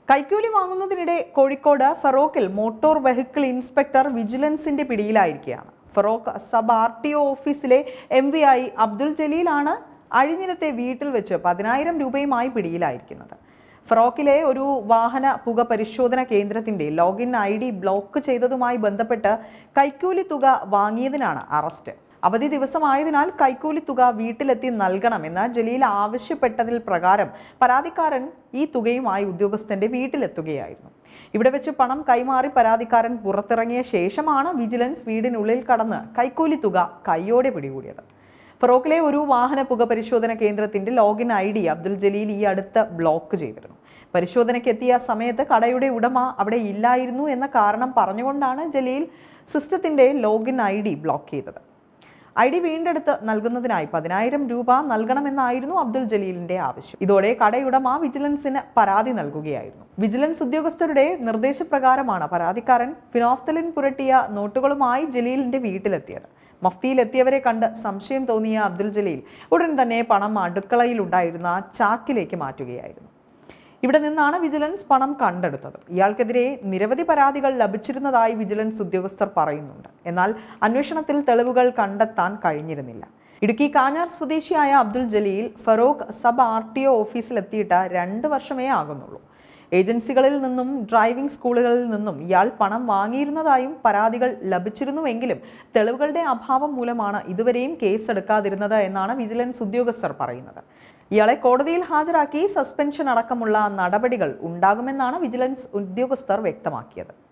കൈക്കൂലി വാങ്ങുന്നതിനിടെ കോഴിക്കോട് ഫറോക്കിൽ മോട്ടോർ വെഹിക്കിൾ ഇൻസ്പെക്ടർ വിജിലൻസിന്റെ പിടിയിലായിരിക്കുകയാണ്. ഫറോക്ക് സബ് RTO ഓഫീസിലെ MVI അബ്ദുൽ ജലീലാണ് അഴിഞ്ഞിലത്തെ വീട്ടിൽ വെച്ച് 10,000 രൂപയുമായി പിടിയിലായിരിക്കുന്നത്. ഫറോക്കിലെ ഒരു വാഹന പുക പരിശോധന കേന്ദ്രത്തിന്റെ ലോഗിൻ ID ബ്ലോക്ക് ചെയ്തതുമായി ബന്ധപ്പെട്ട് കൈക്കൂലി തുക വാങ്ങിയതിനാണ് അറസ്റ്റ്. അവധി ദിവസമായതിനാൽ കൈക്കൂലി തുക വീട്ടിലെത്തി നൽകണമെന്ന് ജലീൽ ആവശ്യപ്പെട്ടതിൽ പ്രകാരം പരാതിക്കാരൻ ഈ തുകയുമായി ഉദ്യോഗസ്ഥന്റെ വീട്ടിലെത്തുകയായിരുന്നു. ഇവിടെ വെച്ച് പണം കൈമാറി പരാതിക്കാരൻ പുറത്തിറങ്ങിയ ശേഷമാണ് വിജിലൻസ് വീടിനുള്ളിൽ കടന്ന് കൈക്കൂലി തുക കൈയോടെ പിടികൂടിയത്. ഫറോക്കിലെ ഒരു വാഹന പുക പരിശോധന കേന്ദ്രത്തിന്റെ ലോഗിൻ ID അബ്ദുൽ ജലീൽ ഈ അടുത്ത് ബ്ലോക്ക് ചെയ്തിരുന്നു. പരിശോധനയ്ക്ക് എത്തിയ സമയത്ത് കടയുടെ ഉടമ അവിടെ ഇല്ലായിരുന്നു എന്ന കാരണം പറഞ്ഞുകൊണ്ടാണ് ജലീൽ സിസ്റ്റത്തിന്റെ ലോഗിൻ ID ബ്ലോക്ക് ചെയ്തത്. ID വീണ്ടെടുത്ത് നൽകുന്നതിനായി 10,000 രൂപ നൽകണമെന്നായിരുന്നു അബ്ദുൽ ജലീലിന്റെ ആവശ്യം. ഇതോടെ കടയുടമ വിജിലൻസിന് പരാതി നൽകുകയായിരുന്നു. വിജിലൻസ് ഉദ്യോഗസ്ഥരുടെ നിർദ്ദേശപ്രകാരമാണ് പരാതിക്കാരൻ ഫിനോഫ്തലിൻ പുരട്ടിയ നോട്ടുകളുമായി ജലീലിന്റെ വീട്ടിലെത്തിയത്. മഫ്തിയിലെത്തിയവരെ കണ്ട് സംശയം തോന്നിയ അബ്ദുൽ ജലീൽ ഉടൻ തന്നെ പണം അടുക്കളയിലുണ്ടായിരുന്ന ചാക്കിലേക്ക് മാറ്റുകയായിരുന്നു. ഇവിടെ നിന്നാണ് വിജിലൻസ് പണം കണ്ടെടുത്തത്. ഇയാൾക്കെതിരെ നിരവധി പരാതികൾ ലഭിച്ചിരുന്നതായി വിജിലൻസ് ഉദ്യോഗസ്ഥർ പറയുന്നുണ്ട്. എന്നാൽ അന്വേഷണത്തിൽ തെളിവുകൾ കണ്ടെത്താൻ കഴിഞ്ഞിരുന്നില്ല. ഇടുക്കി കാഞ്ഞാർ സ്വദേശിയായ അബ്ദുൽ ജലീൽ ഫറോക്ക് സബ് RTO ഓഫീസിലെത്തിയിട്ട് 2 വർഷമേ ആകുന്നുള്ളൂ. ഏജൻസികളിൽ നിന്നും ഡ്രൈവിംഗ് സ്കൂളുകളിൽ നിന്നും ഇയാൾ പണം വാങ്ങിയിരുന്നതായും പരാതികൾ ലഭിച്ചിരുന്നുവെങ്കിലും തെളിവുകളുടെ അഭാവം മൂലമാണ് ഇതുവരെയും കേസെടുക്കാതിരുന്നത് എന്നാണ് വിജിലൻസ് ഉദ്യോഗസ്ഥർ പറയുന്നത്. ഇയാളെ കോടതിയിൽ ഹാജരാക്കി സസ്പെൻഷൻ അടക്കമുള്ള നടപടികൾ ഉണ്ടാകുമെന്നാണ് വിജിലൻസ് ഉദ്യോഗസ്ഥർ വ്യക്തമാക്കിയത്.